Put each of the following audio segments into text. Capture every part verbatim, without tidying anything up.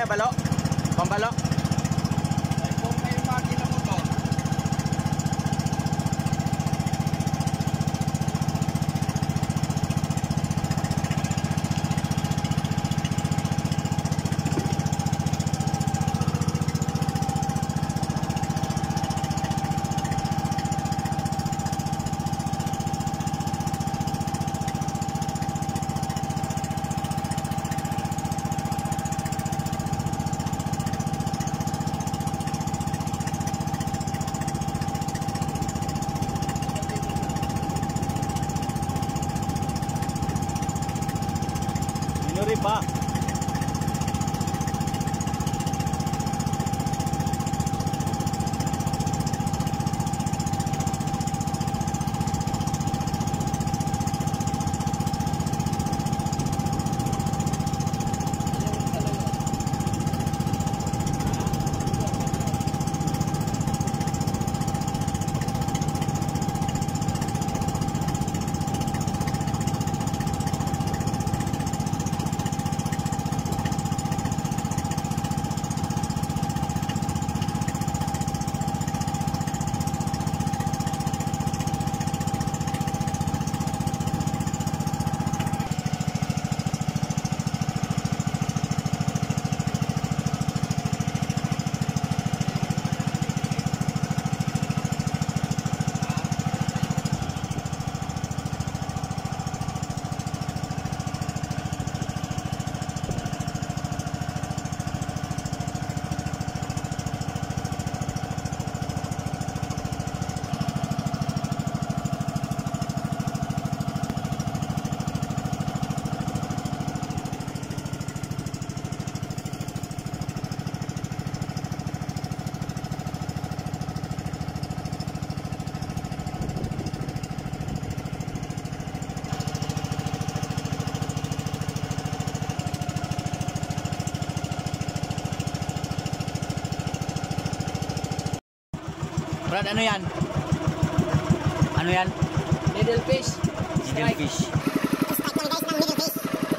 na balo? Pambalo? Ay, kung may makina mo to. Minuri pa. Brad, ano yan? Ano yan? Needle fish. Needle fish. Strike kami guys ng needle fish.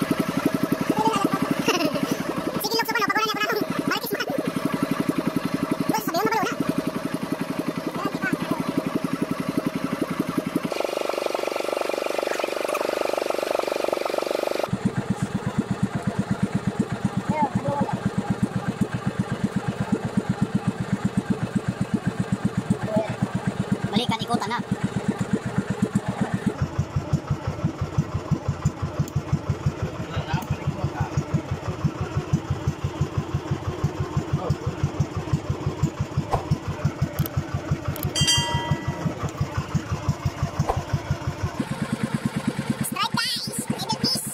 Sige, lukso pa na. Pagulan niya pa na. Marikis man. Bus, sabi mo mabalo na. Balikan, ikutan na. Strike guys, needle fish.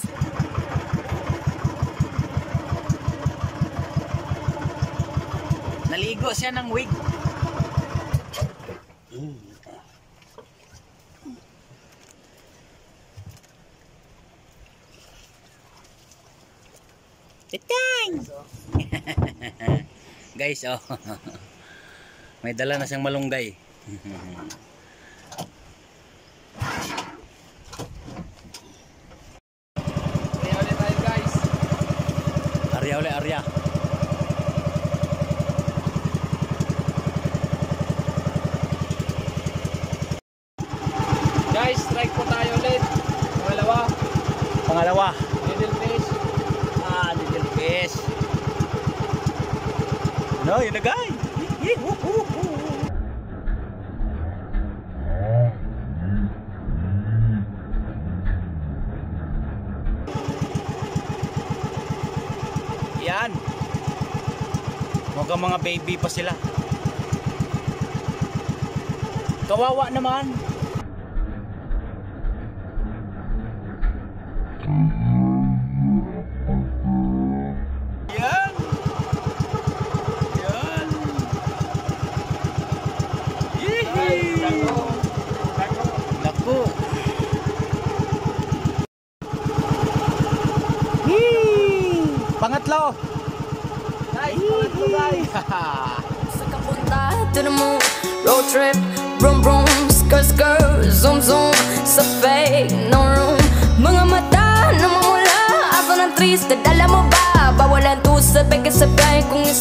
Naligo siya ng wig. Titang! Guys, oh. May dala na siyang malunggay. Kaya ulit tayo guys. Arya ulit, Arya. Guys, strike po tayo ulit. Pangalawa, Pangalawa. needle fish. Ah, little fish. No, yun na guys. Yan. Mukhang mga baby pa sila. Kawawa naman. Yan. Yan. Yee! Naku. Yee! Pangatlo. Guys, pangatlo guys. Sa kapunta to the moon, road trip, vroom vroom, skirt skirt, zoom zoom, sa fake, no room. Mga mata na mamula, aso ng triste, dala mo ba? Bawalan to sa peke sa peke.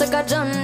like I done